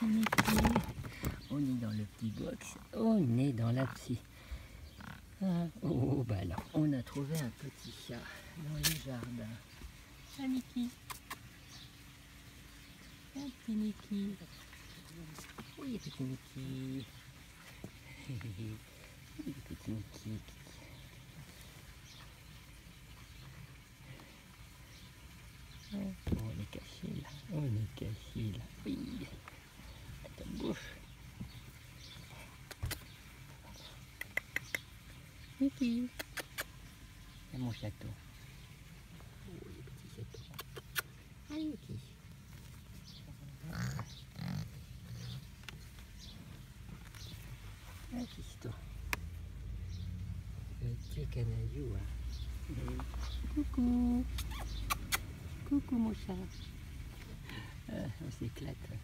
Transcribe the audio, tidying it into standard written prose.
On est dans le petit box. On est dans la psy. Ah, oh, bah alors, on a trouvé un petit chat dans le jardin. Ah, Niki. Un petit Niki. Oui, petit Niki. Oui, petit Niki. Oh, on est caché là. On est caché là. Oui. Ta bouche. Niki. C'est mon chaton. Oh, les petits chatons. Allez, Niki. Ah, fiston. Petit canaillou, hein. Coucou. Coucou, mon chat. On s'éclate.